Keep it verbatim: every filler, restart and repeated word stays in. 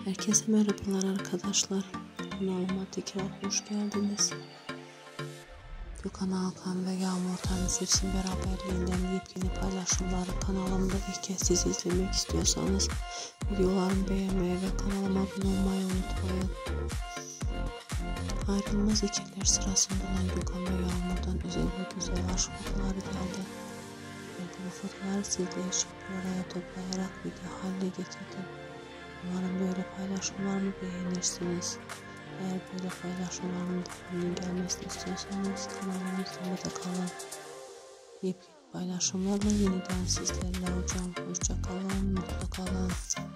Herkese merhabalar arkadaşlar. Kanalıma tekrar hoş geldiniz. Gökhan Alkan ve Yağmur Tanrısever'in beraberliğinden yepyeni paylaşımları kanalımda ilk kez siz izlemek istiyorsanız videolarımı beğenmeyi ve kanalıma abone olmayı unutmayın. Ayrılmaz ikililer sırasında olan Gökhan ve Yağmur'dan özel ve güzel aşk fotoğrafları geldi. Ben bu fotoğrafları sizler için bir araya toplayarak video haline getirdim. Umarım böyle paylaşımlarımı beğenirsiniz. Eğer böyle paylaşımlarımın devamının gelmesini istiyorsanız kanalımı izlemede kalın. Yepyeni paylaşımlarla yeniden sizlerle olacağım. Hoşça kalın, mutlu kalın.